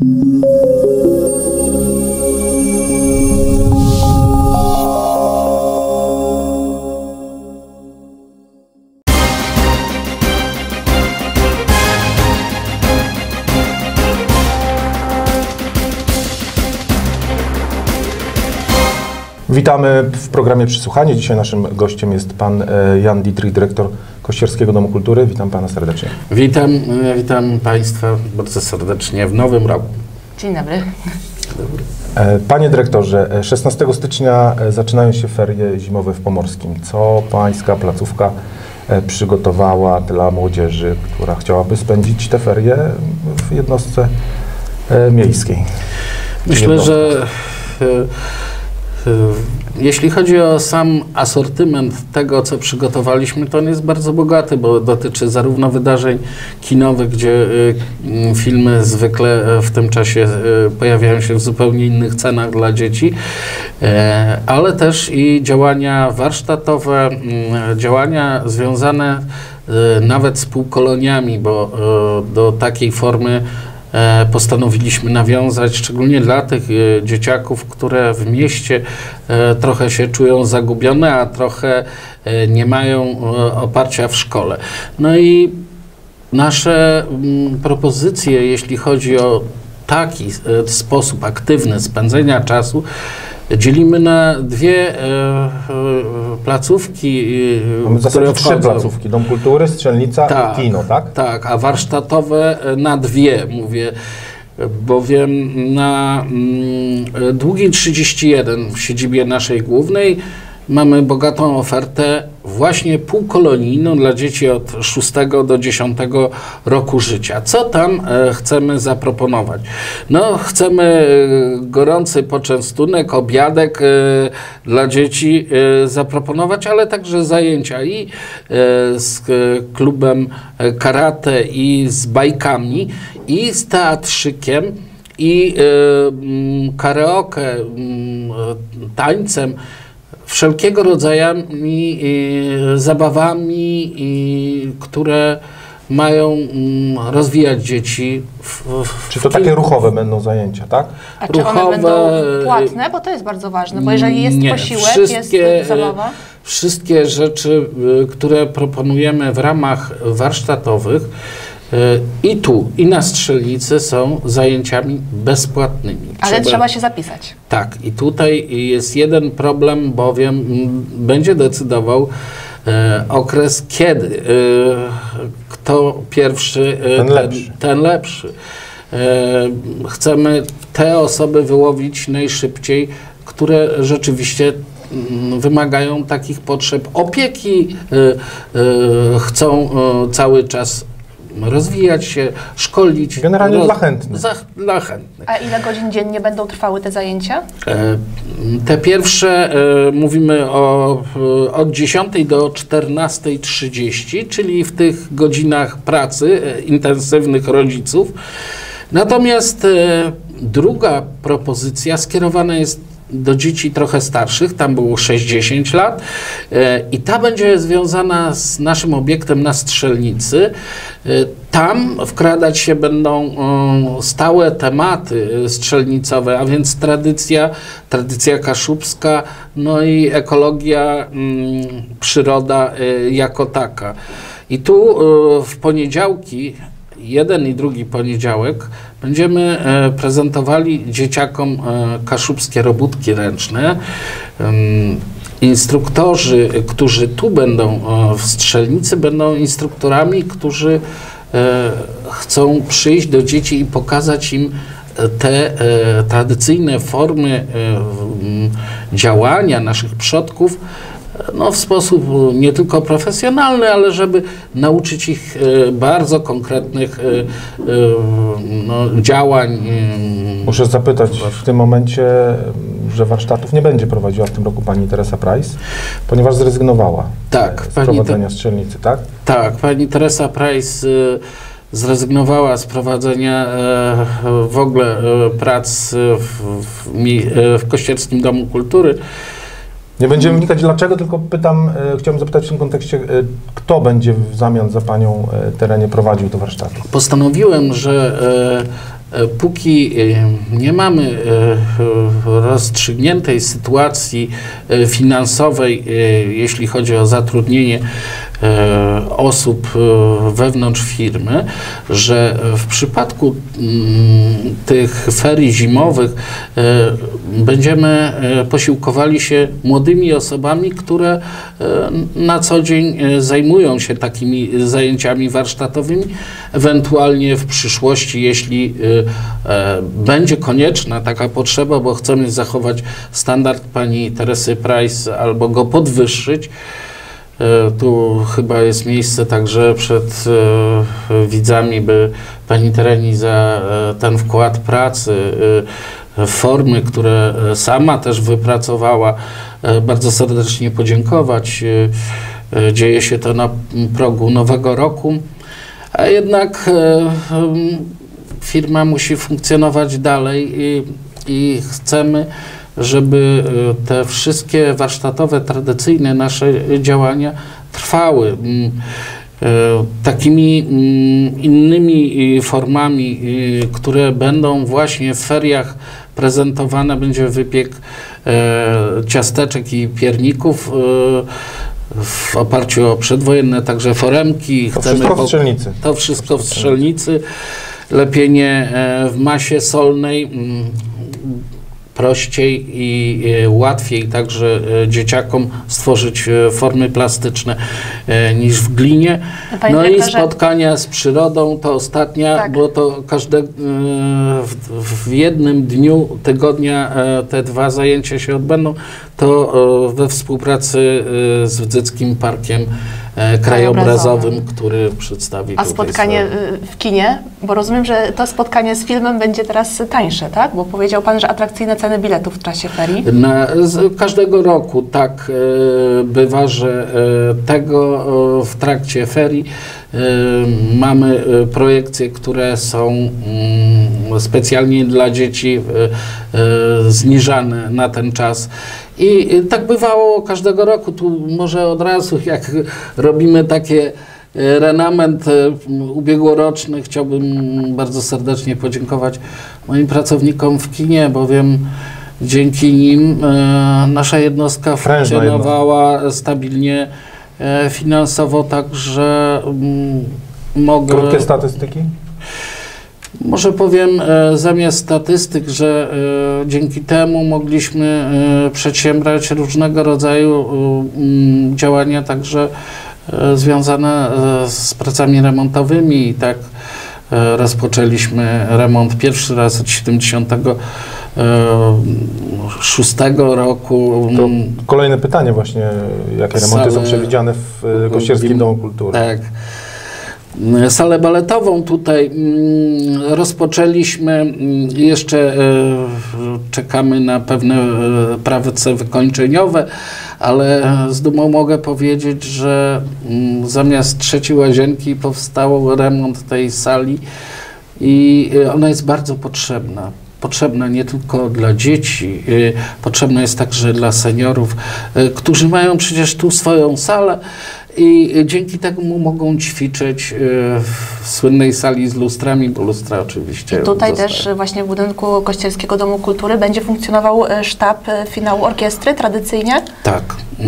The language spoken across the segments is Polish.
Witamy w programie Przysłuchanie. Dzisiaj naszym gościem jest pan Jan Dietrich, dyrektor Kościerskiego Domu Kultury. Witam pana serdecznie. Witam państwa bardzo serdecznie w nowym roku. Dzień dobry. Panie dyrektorze, 16 stycznia zaczynają się ferie zimowe w Pomorskim. Co pańska placówka przygotowała dla młodzieży, która chciałaby spędzić te ferie w jednostce miejskiej? Myślę, że jeśli chodzi o sam asortyment tego, co przygotowaliśmy, to on jest bardzo bogaty, bo dotyczy zarówno wydarzeń kinowych, gdzie filmy zwykle w tym czasie pojawiają się w zupełnie innych cenach dla dzieci, ale też i działania warsztatowe, działania związane nawet z półkoloniami, bo do takiej formy postanowiliśmy nawiązać, szczególnie dla tych dzieciaków, które w mieście trochę się czują zagubione, a trochę nie mają oparcia w szkole. No i nasze propozycje, jeśli chodzi o taki sposób aktywny spędzenia czasu, dzielimy na dwie placówki, mamy w zasadzie trzy placówki: Dom Kultury, Strzelnica i Kino, tak? Tak, a warsztatowe na dwie, mówię, bowiem na Długiej 31 w siedzibie naszej głównej mamy bogatą ofertę właśnie półkolonijną dla dzieci od 6 do 10 roku życia. Co tam chcemy zaproponować? No, chcemy gorący poczęstunek, obiadek dla dzieci zaproponować, ale także zajęcia i z klubem karate, i z bajkami, i z teatrzykiem, i karaoke, tańcem, wszelkiego rodzaju zabawami, które mają rozwijać dzieci. Czy to takie ruchowe będą zajęcia, tak? A czy one będą płatne? Bo to jest bardzo ważne, bo jeżeli jest posiłek, jest zabawa. Wszystkie rzeczy, które proponujemy w ramach warsztatowych, i tu, i na Strzelnicy są zajęciami bezpłatnymi. Ale trzeba się zapisać. Tak, i tutaj jest jeden problem, bowiem będzie decydował okres, kiedy kto pierwszy, ten lepszy. Chcemy te osoby wyłowić najszybciej, które rzeczywiście wymagają takich potrzeb opieki, chcą cały czas rozwijać się, szkolić. Generalnie dla chętnych. Dla chętnych. A ile godzin dziennie będą trwały te zajęcia? Te pierwsze mówimy od 10 do 14:30, czyli w tych godzinach pracy intensywnych rodziców. Natomiast druga propozycja skierowana jest do dzieci trochę starszych, tam było 60 lat i ta będzie związana z naszym obiektem na Strzelnicy. Tam wkradać się będą stałe tematy strzelnicowe, a więc tradycja kaszubska, no i ekologia, przyroda jako taka. I tu w poniedziałki, jeden i drugi poniedziałek, będziemy prezentowali dzieciakom kaszubskie robótki ręczne. Instruktorzy, którzy tu będą w Strzelnicy, będą instruktorami, którzy chcą przyjść do dzieci i pokazać im te tradycyjne formy działania naszych przodków, no, w sposób nie tylko profesjonalny, ale żeby nauczyć ich bardzo konkretnych działań. Muszę zapytać w tym momencie, że warsztatów nie będzie prowadziła w tym roku pani Teresa Price, ponieważ zrezygnowała z prowadzenia Strzelnicy, tak? Tak, pani Teresa Price zrezygnowała z prowadzenia w ogóle prac w Kościerskim Domu Kultury. Nie będziemy wnikać dlaczego, tylko pytam, chciałem zapytać w tym kontekście, kto będzie w zamian za panią terenie prowadził te warsztaty? Postanowiłem, że póki nie mamy rozstrzygniętej sytuacji finansowej, jeśli chodzi o zatrudnienie osób wewnątrz firmy, że w przypadku tych ferii zimowych będziemy posiłkowali się młodymi osobami, które na co dzień zajmują się takimi zajęciami warsztatowymi, ewentualnie w przyszłości, jeśli będzie konieczna taka potrzeba, bo chcemy zachować standard pani Teresy Price albo go podwyższyć. Tu chyba jest miejsce także przed widzami, by pani Tereni za ten wkład pracy, formy, które sama też wypracowała, bardzo serdecznie podziękować. Dzieje się to na progu nowego roku, a jednak firma musi funkcjonować dalej i chcemy, żeby te wszystkie warsztatowe, tradycyjne nasze działania trwały. Takimi innymi formami, które będą właśnie w feriach prezentowane, będzie wypiek ciasteczek i pierników w oparciu o przedwojenne także foremki. To wszystko w strzelnicy. To wszystko w strzelnicy. Lepienie w masie solnej. Prościej i łatwiej także dzieciakom stworzyć formy plastyczne niż w glinie. No i spotkania z przyrodą to ostatnia, tak, bo to każde w jednym dniu tygodnia te dwa zajęcia się odbędą, to we współpracy z Wdzyckim Parkiem Krajobrazowym, który przedstawi. A spotkanie w kinie? Bo rozumiem, że to spotkanie z filmem będzie teraz tańsze, tak? Bo powiedział pan, że atrakcyjne ceny biletów w czasie ferii. Każdego roku tak bywa, że tego w trakcie ferii mamy projekcje, które są specjalnie dla dzieci zniżane na ten czas. I tak bywało każdego roku. Tu może od razu, jak robimy takie renament ubiegłoroczny, chciałbym bardzo serdecznie podziękować moim pracownikom w kinie, bowiem dzięki nim nasza jednostka funkcjonowała stabilnie finansowo, także mogę... Krótkie statystyki? Może powiem zamiast statystyk, że dzięki temu mogliśmy przedsiębrać różnego rodzaju działania, także związane z pracami remontowymi. I tak rozpoczęliśmy remont pierwszy raz od 1976 roku. To kolejne pytanie właśnie, jakie remonty są przewidziane w Kościerskim Domu Kultury. Tak. Salę baletową tutaj rozpoczęliśmy, jeszcze czekamy na pewne prace wykończeniowe, ale z dumą mogę powiedzieć, że zamiast trzeciej łazienki powstał remont tej sali i ona jest bardzo potrzebna. Potrzebna nie tylko dla dzieci, potrzebna jest także dla seniorów, którzy mają przecież tu swoją salę i dzięki temu mogą ćwiczyć w słynnej sali z lustrami, bo lustra oczywiście... I tutaj też właśnie w budynku Kościerskiego Domu Kultury będzie funkcjonował sztab finału orkiestry tradycyjnie? Tak.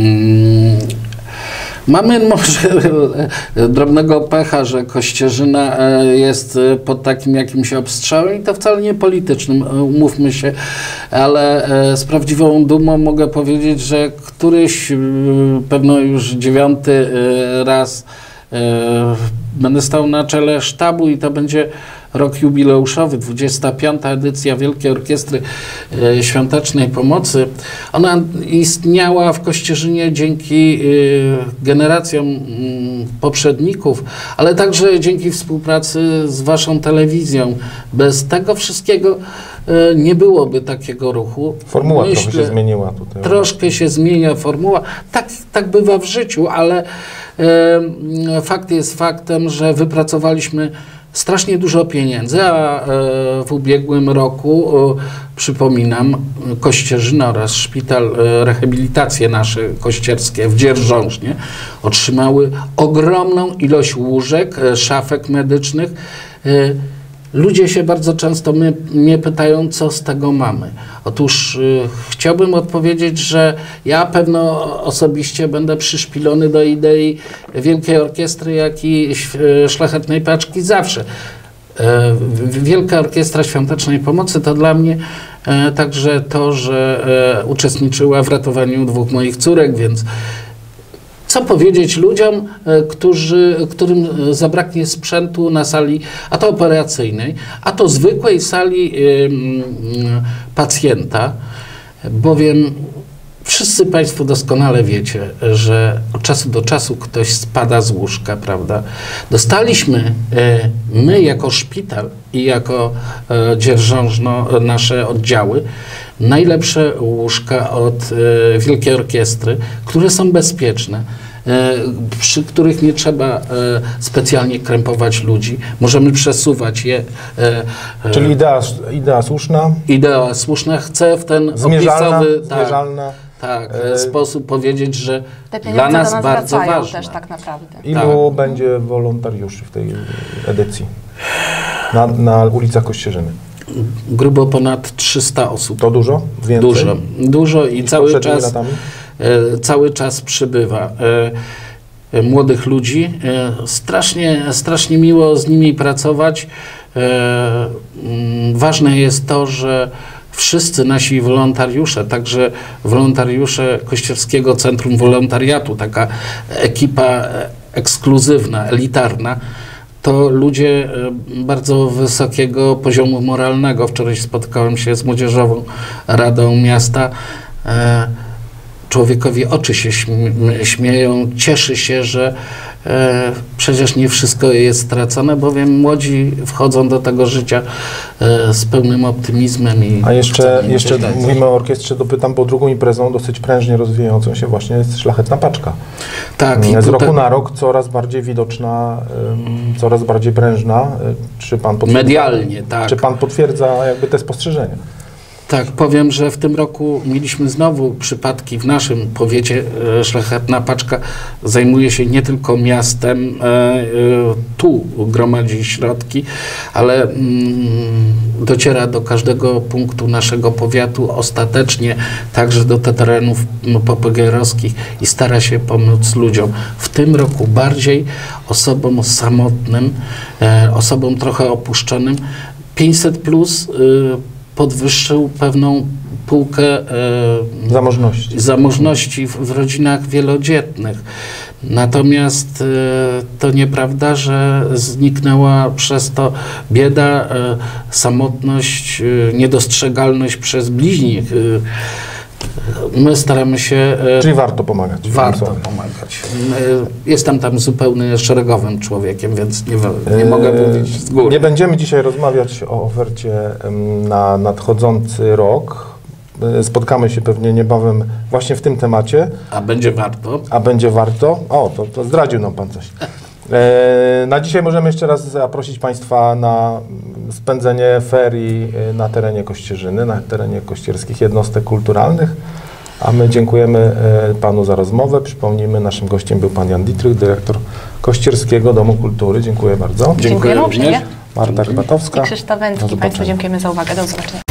Mamy może drobnego pecha, że Kościerzyna jest pod takim jakimś obstrzałem i to wcale nie politycznym, umówmy się, ale z prawdziwą dumą mogę powiedzieć, że któryś, pewno już 9. raz będę stał na czele sztabu i to będzie rok jubileuszowy, 25. edycja Wielkiej Orkiestry Świątecznej Pomocy. Ona istniała w Kościerzynie dzięki generacjom poprzedników, ale także dzięki współpracy z waszą telewizją. Bez tego wszystkiego nie byłoby takiego ruchu. Formuła trochę się zmieniła tutaj. Troszkę się zmienia formuła. Tak bywa w życiu, ale fakt jest faktem, że wypracowaliśmy strasznie dużo pieniędzy, a w ubiegłym roku, przypominam, Kościerzyna oraz szpital, rehabilitacje nasze kościerskie w Dzierżążnie otrzymały ogromną ilość łóżek, szafek medycznych ludzie się bardzo często mnie pytają, co z tego mamy. Otóż chciałbym odpowiedzieć, że ja pewno osobiście będę przyszpilony do idei Wielkiej Orkiestry, jak i Szlachetnej Paczki zawsze. Wielka Orkiestra Świątecznej Pomocy to dla mnie także to, że uczestniczyła w ratowaniu 2 moich córek, więc co powiedzieć ludziom, którym zabraknie sprzętu na sali, a to operacyjnej, a to zwykłej sali pacjenta, bowiem wszyscy Państwo doskonale wiecie, że od czasu do czasu ktoś spada z łóżka, prawda? Dostaliśmy my jako szpital i jako dzierżążno nasze oddziały najlepsze łóżka od Wielkiej Orkiestry, które są bezpieczne, przy których nie trzeba specjalnie krępować ludzi. Możemy przesuwać je. Czyli idea słuszna? Idea słuszna. Chcę w ten zmierzalna. Sposób powiedzieć, że te dla nas do nas bardzo ważne. też tak naprawdę. Ilu będzie wolontariuszy w tej edycji na ulicach Kościerzyny? Grubo ponad 300 osób. To dużo? Więcej? Dużo i cały czas przybywa młodych ludzi. Strasznie miło z nimi pracować. Ważne jest to, że wszyscy nasi wolontariusze, także wolontariusze Kościerskiego Centrum Wolontariatu, taka ekipa ekskluzywna, elitarna, to ludzie bardzo wysokiego poziomu moralnego. Wczoraj spotkałem się z Młodzieżową Radą Miasta. Człowiekowi oczy się śmieją, cieszy się, że przecież nie wszystko jest stracone, bowiem młodzi wchodzą do tego życia z pełnym optymizmem. A jeszcze mówimy o orkiestrze, dopytam, bo drugą imprezą dosyć prężnie rozwijającą się właśnie jest Szlachetna Paczka. Tak. Z roku na rok coraz bardziej widoczna, coraz bardziej prężna. Czy pan potwierdza? Medialnie, tak. Czy pan potwierdza jakby te spostrzeżenia? Tak, powiem, że w tym roku mieliśmy znowu przypadki w naszym powiecie. Szlachetna Paczka zajmuje się nie tylko miastem, tu gromadzi środki, ale dociera do każdego punktu naszego powiatu, ostatecznie także do te terenów popegeerowskich i stara się pomóc ludziom. W tym roku bardziej osobom samotnym, osobom trochę opuszczonym. 500+ podwyższył pewną półkę zamożności w rodzinach wielodzietnych. Natomiast to nieprawda, że zniknęła przez to bieda, samotność, niedostrzegalność przez bliźnich. My staramy się... Czyli warto pomagać. Warto pomagać. Jestem tam zupełnie szeregowym człowiekiem, więc nie mogę mówić z góry. Nie będziemy dzisiaj rozmawiać o ofercie na nadchodzący rok. Spotkamy się pewnie niebawem właśnie w tym temacie. A będzie warto. A będzie warto. O, to zdradził nam pan coś. Na dzisiaj możemy jeszcze raz zaprosić Państwa na spędzenie ferii na terenie Kościerzyny, na terenie kościerskich jednostek kulturalnych. A my dziękujemy Panu za rozmowę. Przypomnijmy, naszym gościem był Pan Jan Ditrych, dyrektor Kościerskiego Domu Kultury. Dziękuję bardzo. Dziękujemy uprzejmie. Marta Rybatowska. I Krzysztof Węcki. Państwu dziękujemy za uwagę. Do zobaczenia.